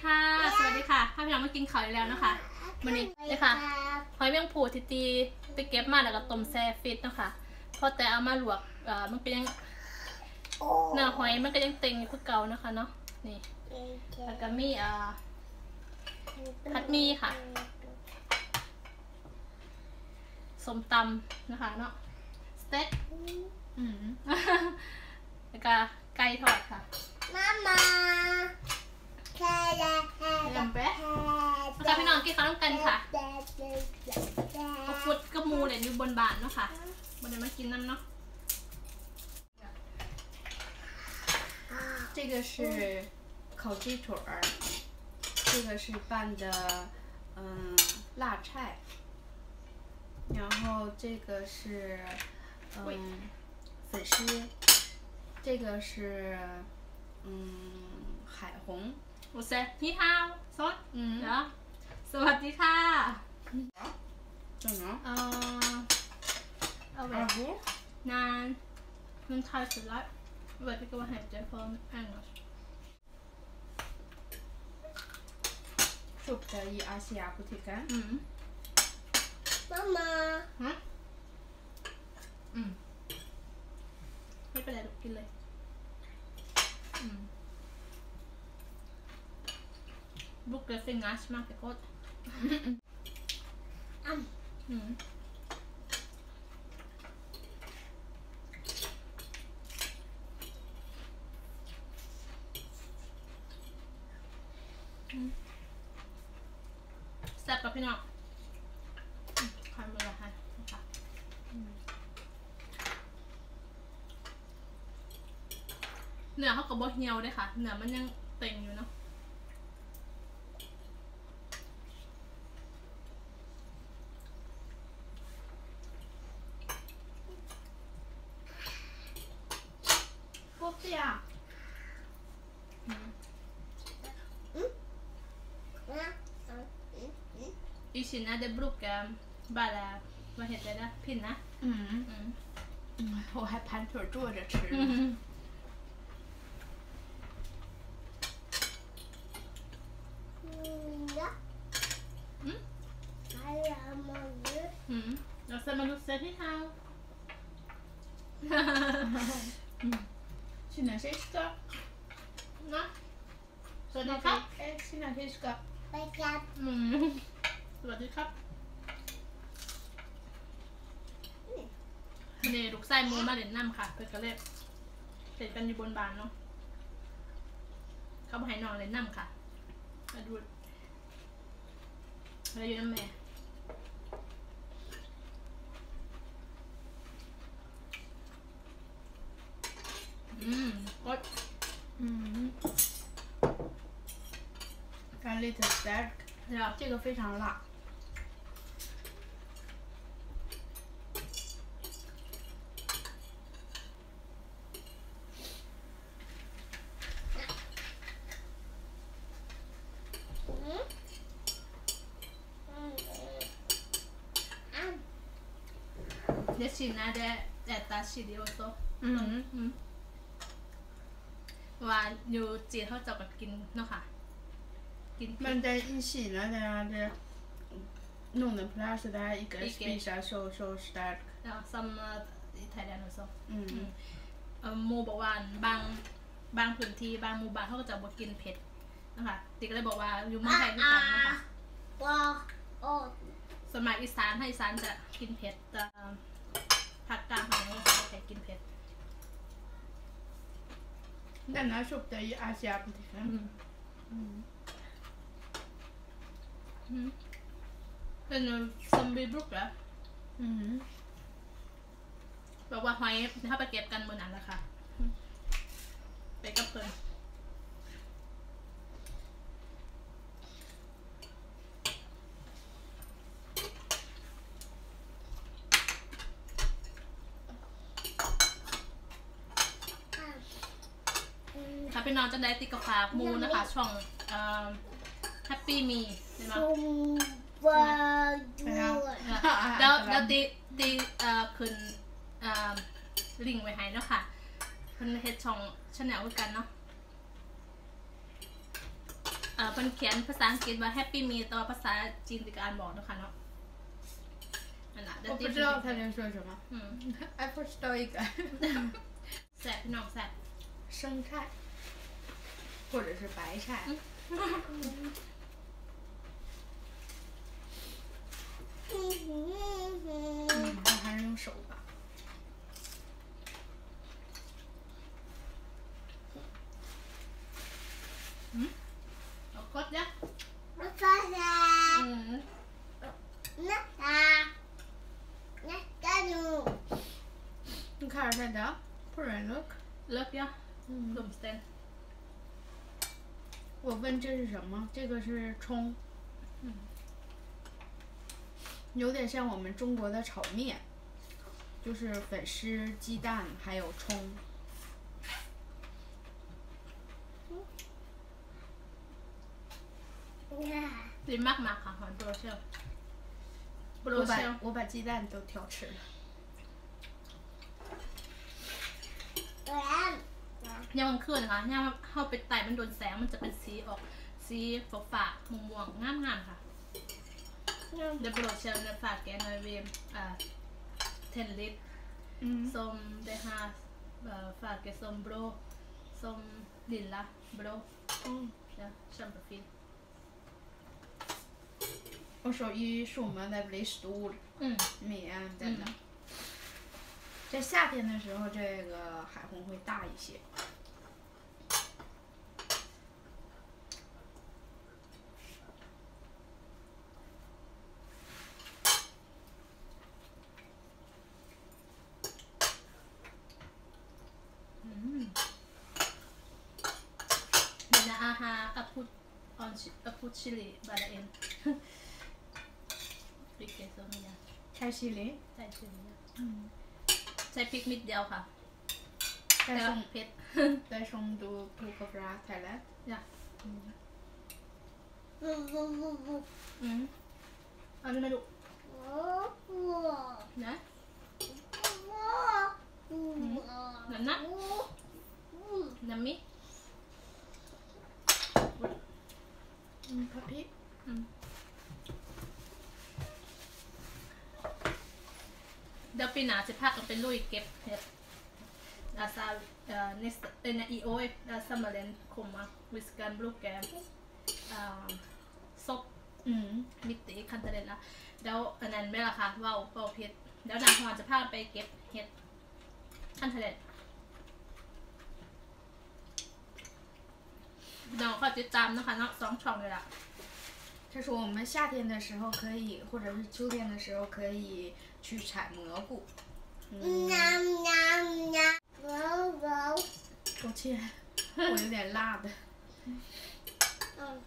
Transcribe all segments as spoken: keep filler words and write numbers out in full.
ค่ะสวัสดีค่ะถ้าพี่น้องมากินข้าวแล้วนะคะวันนี้เลยค่ะหอยแมงภูที่ตีไปเก็บมาแล้วก็ต้มแช่ฟิตนะคะพอแต่เอามาลวกเอ่อมันก็ยังเนื้อหอยมันก็ยังเต็งอยู่คือเก่านะคะเนาะนี่แล้วก็มีอ่าผัดหมี่ค่ะส้มตำนะคะเนาะสเต็กอืมแล้วก็ไก่ทอดค่ะมาม่าแค่ยำแปะแล้วพี่น้องกินข้าวร่วมกันค่ะเขาฟุดกระมูเนี่ยอยู่บนบานเนาะค่ะบนนี้มากินน้ำเนาะ这个是烤鸡腿儿，这个是拌的嗯辣菜，然后这个是嗯粉丝，这个是嗯海红。 โอเคนี่ฮาวซอสอืมเนาะสวัสดีค่ะ怎么？ เอ่อเอาไว้นานมันทายสุดละเวิร์ดก็ว่าหายใจพร้อมอ่านก่อนสุก的以อาเซียพุทธิกันอืมมามาฮะอืมไม่เป็นไรลูกกินเลยอืมบุกเกอร์ฟิงงัชมากแต่โคตรอืมอืมแซ่บกับพี่น้องคอยมือละค่ะนะคะเนื้อเขากับบะเฮียวด้วยค่ะเนื้อมันยังเต็งอยู่เนาะพวกเสียอีชินะเดบรูกแกมบาลาว่าเห็ดเลยนะพินนะ嗯嗯嗯，我还盘腿坐着吃呢。 嗯嗯，เราจะมาดูเซตที่เท้า去哪谁吃的？ นะสวัสดีครับ哎，去哪谁吃的？ ไปครับอืมสวัสดีครับวันนี้ลูกไส้มูมาเล่นน้ำค่ะเพื่อนก็เล่นเล่นกันอยู่บนบานเนาะเขาบอกให้น้องเล่นน้ำค่ะมาดูอะไรอยู่น้ำแม่อืมกด嗯，干粒的 stark，这个非常辣。 เดี๋ยวชิมนะเดี๋ยวแต่ตาชิเดียวโตอืมอืมว่าอยู่จีนเขาจะกับกินเนาะค่ะกินมันจะ一起呢，这样子弄的 plus 的一个 special so so stark。 แล้วซัมไทยแลนด์โซอืมเอ่อโมบอกว่าบางบางพื้นที่บางหมู่บ้านเขาก็จะบอกกินเผ็ดนะคะติ๊กก็เลยบอกว่าอยู่เมืองไทยด้วยกันนะคะสมัยอีสานให้อีสานจะกินเผ็ดแต่ภาคกลางเขาไม่ใช่กินเผ็ด但拿手的以อาเซียพุทธิกันอืมอืมเป็นซอมบี้บลุกเหรออืมบอกว่าหอยถ้าไปเก็บกันเมื่อนั้นแหละค่ะไปกับเพื่อนถ้าเป็นน้องจะได้ติดกับฝากมูนะคะช่องแฮปปี้มีใช่ไหมแล้วแล้วตีตีขึ้นลิงก์ไว้ให้เนาะค่ะเพิ่นเฮ็ดช่องชาแนลคือกันเนาะอ่าเป็นเขียนภาษาอังกฤษว่า Happy Meal แต่ว่าภาษาจีนจะการบอกนะคะเนาะอันนั้น我不知道他在说什么。 嗯 I 不知道一个。 แซ่บพี่น้องแซ่บ生菜，或者是白菜。嗯，我还是用手吧。 嗯，เอากดเนี่ย我发现， อืม那啥，那干牛， 你看着它的，不然 look。 เลิกยัง嗯รวมสเตน我问这是什么？这个是葱。 嗯， 有点像我们中国的炒面，就是粉丝、鸡蛋还有葱。 ดีมากมากค่ะหอยโปรเชลโปร我เชล把我把鸡蛋都挑吃了。 不然， ยังมันขึ้นนะคะยังเข้าไปไต่มันโดนแสงมันจะเป็นสีออกสีฝาฝาม่วงม่วงงามงามค่ะเดี๋ยวโปรเชลเนี่ยฝากแกนอยเวมอ่าเทนลิต嗯。 ส้มเดฮาฝากแกส้มโบรส้มลินละโบร嗯。 เนี่ยชัมเปอร์ฟิน我手艺是我们在雷斯都อืม面真的。在夏天的时候，这个海虹会大一些。 嗯，你的阿哈阿普安奇阿普奇里巴拉因，พริกเกสรนี่นะ开西林。 ใส่ชิลีนะ嗯。 ใช้พริกนิดเดียวค่ะแต่再ว่า送เผ็ด再送都都可不拉泰来。 จ้ะ嗯。 不不不不， อืมเอานี่มาดู我不， นะ我，嗯， นั่นนะ我，嗯， น้ำมิ嗯，ผัดพริกอืมเดี๋ยวปีหน้าจะพากันไปลุยเก็บเห็ดอาซาเอ่อเนสเอ็นอีโอเอซัมเมอร์เลนคมมาวิสกันบลูแกมอ่าซบอืมมิติคันเทเลนละเดี๋ยวอันนั้นไม่ละค่ะว่าวว่าวเพชรเดี๋ยวนางฮอนจะพาไปเก็บเห็ดคันเทเลนน้องก็ติดตามนะคะเนาะสองช่องเลยล่ะ他说我们夏天的时候可以，或者是秋天的时候可以去采蘑菇。嗯， 喵喵喵，我我， 抱歉，我有点辣的。 嗯。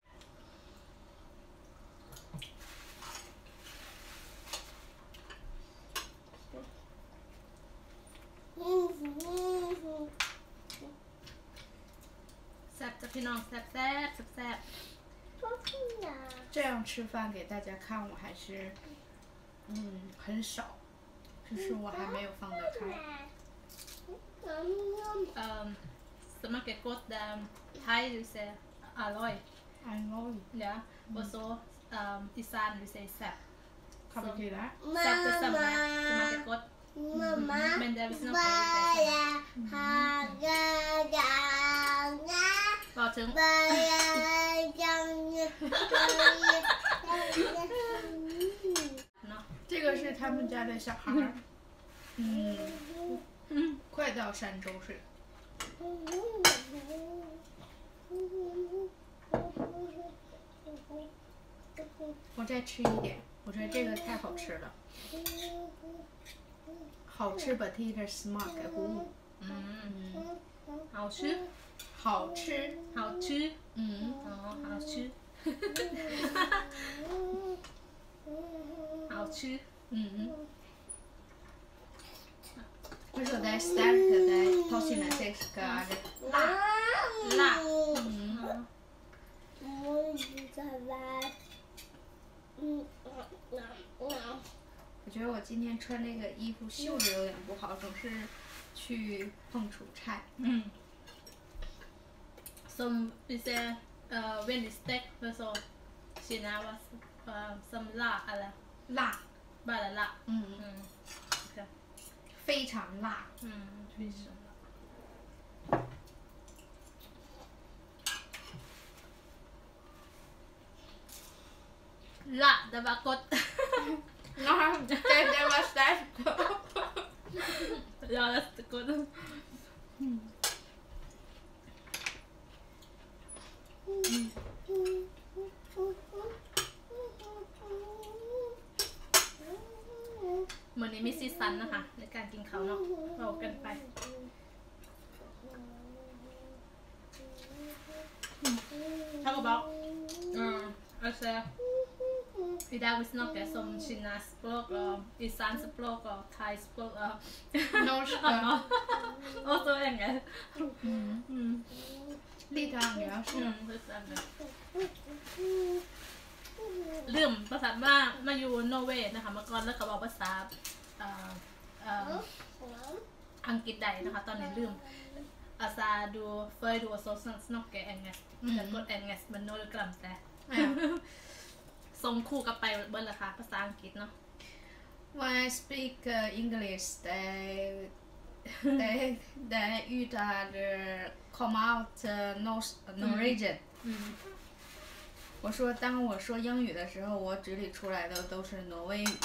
แซ่บจ้ะพี่น้องแซ่บแซ่บแซ่บแซ่บ这样吃饭给大家看，我还是嗯很少，只是我还没有放得开。 เอ่อสมัครเก็ตกดดามไทยหรือเซอร่อยอร่อยเนี่ยโบโซเอ่ออีสานหรือเซแซ่บทำไปทีละแซ่บจะสมัครสมัครเก็ตกด妈妈， แมนเดวิสโน爸เก呀，好个呀呀， พอถึง爸呀呀呀， เนาะ这个是他们家的小孩儿，嗯，快到三周岁。我再吃一点，我觉得这个太好吃了，好吃 potato smack 糊， อืม嗯， เอาชื่อ好吃， เอาชื่อ嗯， อ๋อเอาชื่อเอาชื่อ嗯。我说在 start 在掏心的这个辣， 辣嗯， 我在玩，嗯， 我觉得我今天穿这个衣服袖子有点不好，总是去碰蔬菜。 อืมส้มพิเศษ呃 when the steak แล้วso สินะว่าเอ่อซัมลาอะไร辣บ้าละละ嗯อืมโอเค非常辣อืม非常辣ละแต่ว่ากด Ja, det, det var sterkt. Ja, det är gott. Mm. เหมือนนี้มีซีซันนะคะในการกินเขาเนาะเรากันไป Talk about uh, alltså idag vi snackar som Kina-språk och Isan-språk och Thai-språk och Norska. och så engelska. Mm. Mm. Lite engelska. Mm, lite engelska. ลืมภาษามามาอยู่นอร์เวย์นะคะมาก่อนแล้วเขาบอกภาษาเอ่อเอ่ออังกฤษได้นะคะตอนนี้ลืมอาซาดูเฟยดูโซซันสโนกเกอเงสแต่กดเองสมันโนกลัมแต่ส่งคู่กับไปเบิ้ลราคาภาษาอังกฤษเนาะ When I speak uh, English, they they they uttalar come out uh, Nor- Norwegian. 我说，当我说英语的时候，我嘴里出来的都是挪威语。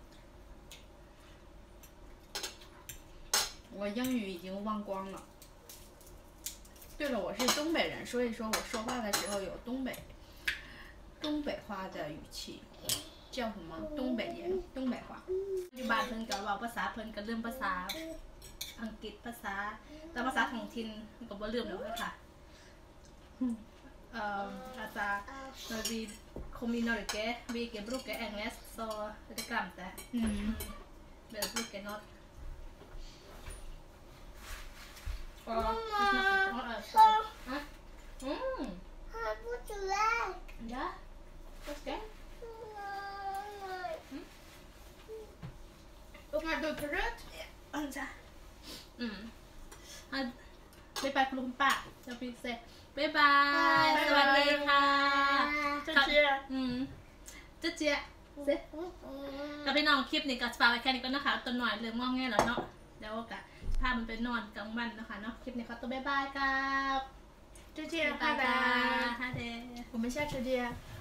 我英语已经忘光了。对了，我是东北人，所以说我说话的时候有东北东北话的语气，叫什么？东北言，东北话。 ปัจจุบันเพิ่นก็เว้าภาษาเพิ่นก็ลืมภาษาอังกฤษภาษาแต่ภาษาท้องถิ่นก็บ่ลืมแล้วค่ะUh, alltså, när vi kom i Norge, vi ikke bruker engelsk, så det glemte jeg. Mm. Vi bruker norsk. Og vi snakker om øst. Hæ? Mm. Har du fått lek? Ja. Ok. Mm. Har du bröd? Vänta. Mm. Vi bär på lumpa. Jag vill se. บ๊ายบายสวัสดีค่ะเจ๊เจี๊ยอืมเจ๊เจี๊ยเจ๊กับพี่น้องคลิปนี้ก็ฝากไว้แค่นี้ก็นะคะตัวหน่อยเรื่องงอแงแล้วเนาะแล้วก็พามันไปนอนกลางวันนะคะเนาะคลิปนี้ขอตัวบ๊ายบายครับเจ๊เจี๊ย拜拜，好的。 我们下次见。